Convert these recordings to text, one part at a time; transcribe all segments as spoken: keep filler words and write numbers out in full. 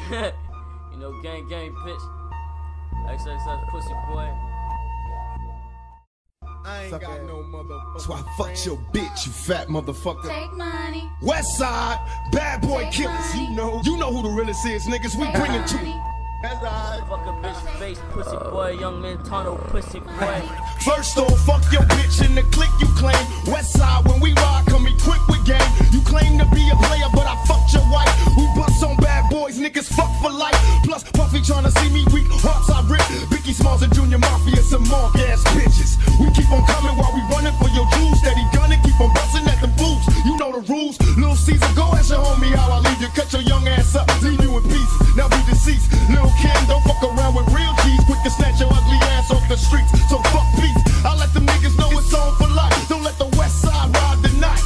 You know, gang, gang, bitch. X X X, pussy boy. I ain't Suck got ass. no motherfucker. So I fucked your bitch, you fat motherfucker. Take money. West Side, bad boy Take killers. money. You know, you know who the realest is, niggas. We Take bring it to money. you. That's alright. Fuck a bitch face, pussy boy. Young man, tunnel, pussy boy. First off, fuck your bitch in the clique you claim. West Side, when we ride, come equipped with game. You claim to be a player, but I fucked your wife. We bust on bad boys, niggas fuck for life. Plus, Puffy tryna see me weak, hearts I rip. Biggie Smalls and Junior Mafia, some mark ass bitches. We keep on coming while we running for your jewels. Steady gunning, keep on busting at them fools. You know the rules. Lil Caesar, go ask your homie how I leave you. Cut your young ass up, leave you in pieces. Now be deceased. Lil Kim, don't fuck around with real G's. Quick to snatch your ugly ass off the streets. So fuck peace. I let them niggas know it's on for life. Don't let the West Side ride the night.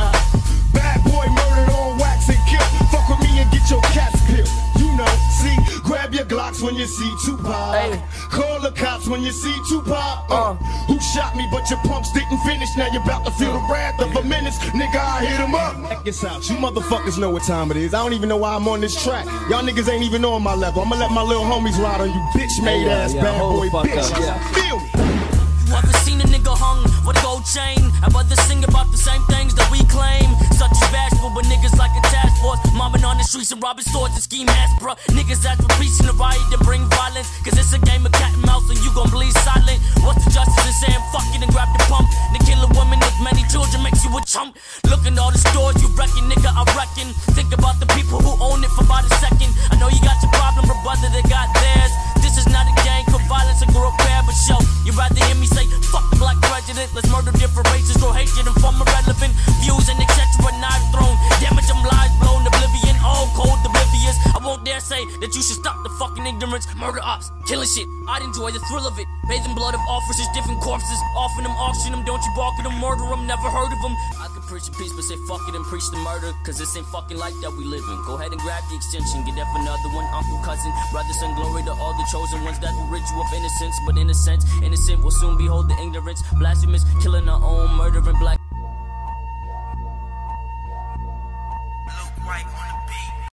Bad boy murdered on wax and kill. Fuck with me and get your cats peeled. You know, see, grab your Glocks when you see Tupac. Hey. Call the cops when you see Tupac. Uh, Uh. Who shot me but your pumps didn't finish. Now you're about to feel the wrath of a menace. Nigga, I hit him up. Check this out. You motherfuckers know what time it is. I don't even know why I'm on this track. Y'all niggas ain't even on my level. I'ma let my little homies ride on you bitch made Hey, yeah, ass yeah, bad hold boy the fuck bitch. up, yeah. Feel me. You ever seen a nigga hung with a gold chain? I'd rather sing about the same things that we claim. Such as bashful, but niggas like a task force. Mobbing on the streets and robbing stores and ski masks, bruh. Niggas ask for peace in the riot and bring violence. Cause it's a game of cat and mouse and you gon' bleed silent. What's the justice in saying fuck it and grab the pump? To kill a woman with many children makes you a chump. Look at all the stores you reckon, nigga, I reckon. Think about the people who own it for about a second. I know you got your problem, but brother, they got theirs. This is not a gang for violence and grow pair, but show. You'd rather hear me say, fuck the black president. Let's murder different races, grow hatred and form irrelevant views and et cetera. Knife thrown, damage them lives blown, oblivion, all cold, oblivious. I won't dare say that you should stop the fucking ignorance. Murder ops, killing shit, I'd enjoy the thrill of it. Bathing blood of officers, different corpses, offering them, auction them. Don't you bark at them, murder them, never heard of them. I could preach a peace, but say fuck it and preach the murder. Cause this ain't fucking like that we live in. Go ahead and grab the extension, get that for another one. Uncle, cousin, brother, son, glory to all the chosen ones that will rid you of innocence. But in a sense, innocent will soon behold the ignorance. Blasphemous, killing our own, murdering black